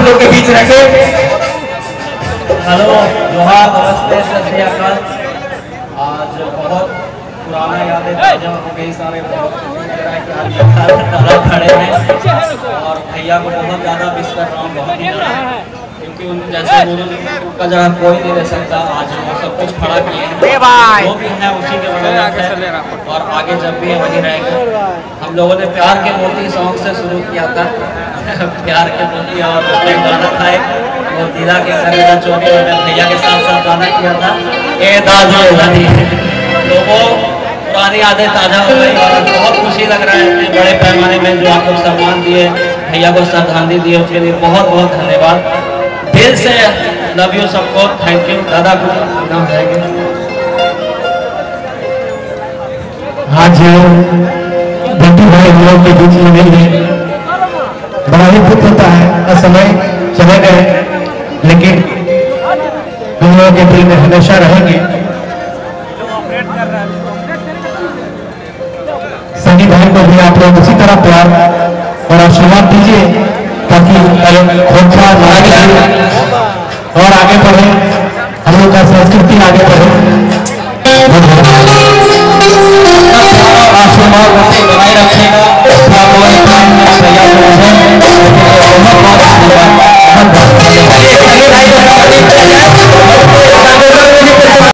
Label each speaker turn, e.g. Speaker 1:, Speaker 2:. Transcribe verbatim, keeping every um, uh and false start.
Speaker 1: लोग के बीच रखे। हेलो, जोहार, नमस्ते, सत श्री अकाल। आज बहुत पुराना यादें ताजा हो गई, सारे खड़े हैं और भैया को बहुत ज़्यादा मिस कर रहा हूँ, बहुत ही, क्योंकि उन जैसे का जगह कोई नहीं रह सकता। आज वो सब कुछ खड़ा किए हैं, जो भी है उसी के बदौलत है और आगे जब भी है वही रहेंगे। हम लोगों ने प्यार के मोती सॉन्ग से शुरू किया था प्यार के मोती, और उसमें गाना था वो दिला के करेगा चोरी, मैंने भैया के साथ साथ गाना किया था ए दादो दादी। तो वो पुरानी यादें ताज़ा हो गई और बहुत खुशी लग रहा है इतने बड़े पैमाने में जो आप लोग सम्मान दिए, भैया को श्रद्धांजलि दिए, उसके लिए बहुत बहुत धन्यवाद दिल से। लव यू सबको, थैंक यू। दादा को नाम जाएंगे।
Speaker 2: आज बंटी भाई हम लोग के बीच में नहीं है, बड़ा ही दुख होता है। असमय चले गए, लेकिन हम लोगों के दिल में हमेशा रहेंगे। सनी भाई को भी आप लोग उसी तरह प्यार और आशीर्वाद दीजिए ताकि खोखा और आगे बढ़े, हम लोग का संस्कृति आगे बढ़े।